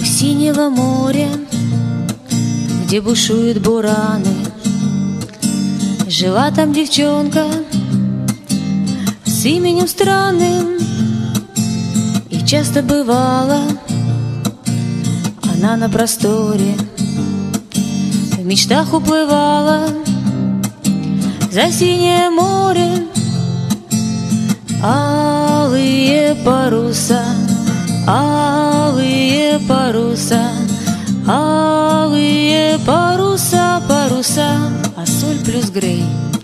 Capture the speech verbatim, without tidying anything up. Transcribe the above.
синего моря, где бушуют бураны, жила там девчонка с именем странным. И часто бывала она на просторе, в мечтах уплывала за синее море. Алые паруса, алые паруса, алые паруса, паруса, а соль плюс грей